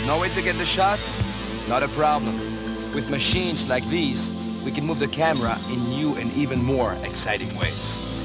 No way to get the shot? Not a problem. With machines like these, we can move the camera in new and even more exciting ways.